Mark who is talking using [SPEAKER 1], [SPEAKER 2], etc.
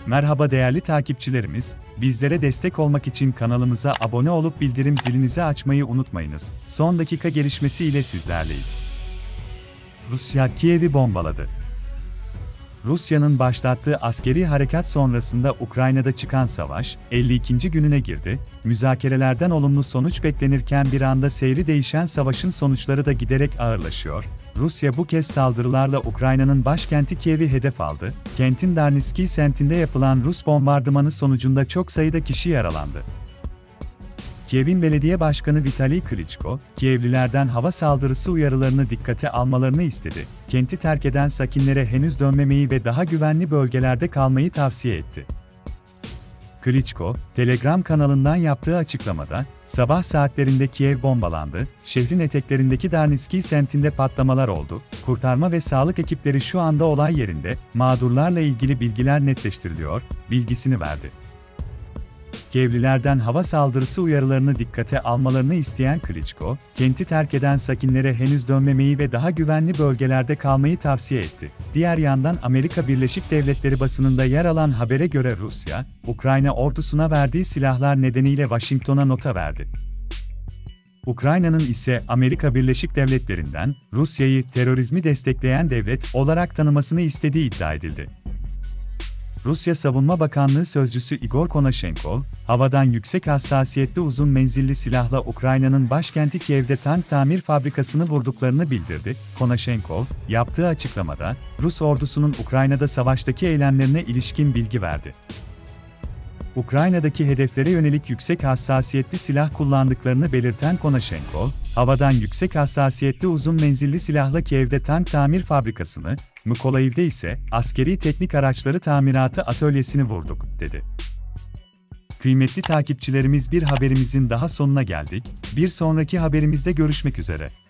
[SPEAKER 1] Merhaba değerli takipçilerimiz, bizlere destek olmak için kanalımıza abone olup bildirim zilinizi açmayı unutmayınız. Son dakika gelişmesi ile sizlerleyiz. Rusya Kiev'i bombaladı. Rusya'nın başlattığı askeri harekat sonrasında Ukrayna'da çıkan savaş, 52. gününe girdi. Müzakerelerden olumlu sonuç beklenirken bir anda seyri değişen savaşın sonuçları da giderek ağırlaşıyor. Rusya bu kez saldırılarla Ukrayna'nın başkenti Kiev'i hedef aldı. Kentin Darnitski semtinde yapılan Rus bombardımanı sonucunda çok sayıda kişi yaralandı. Kiev'in belediye başkanı Vitaliy Klitschko, Kievlilerden hava saldırısı uyarılarını dikkate almalarını istedi. Kenti terk eden sakinlere henüz dönmemeyi ve daha güvenli bölgelerde kalmayı tavsiye etti. Klitschko, Telegram kanalından yaptığı açıklamada, sabah saatlerinde Kiev bombalandı, şehrin eteklerindeki Darnitski semtinde patlamalar oldu, kurtarma ve sağlık ekipleri şu anda olay yerinde, mağdurlarla ilgili bilgiler netleştiriliyor, bilgisini verdi. Kievlilerden hava saldırısı uyarılarını dikkate almalarını isteyen Klitschko, kenti terk eden sakinlere henüz dönmemeyi ve daha güvenli bölgelerde kalmayı tavsiye etti. Diğer yandan Amerika Birleşik Devletleri basınında yer alan habere göre Rusya, Ukrayna ordusuna verdiği silahlar nedeniyle Washington'a nota verdi. Ukrayna'nın ise Amerika Birleşik Devletleri'nden Rusya'yı terörizmi destekleyen devlet olarak tanımasını istediği iddia edildi. Rusya Savunma Bakanlığı Sözcüsü Igor Konashenkov, havadan yüksek hassasiyetli uzun menzilli silahla Ukrayna'nın başkenti Kiev'de tank tamir fabrikasını vurduklarını bildirdi. Konashenkov, yaptığı açıklamada, Rus ordusunun Ukrayna'da savaştaki eylemlerine ilişkin bilgi verdi. Ukrayna'daki hedeflere yönelik yüksek hassasiyetli silah kullandıklarını belirten Konashenkov, havadan yüksek hassasiyetli uzun menzilli silahla Kiev'de tank tamir fabrikasını, Mykolaiev'de ise askeri teknik araçları tamiratı atölyesini vurduk, dedi. Kıymetli takipçilerimiz, bir haberimizin daha sonuna geldik. Bir sonraki haberimizde görüşmek üzere.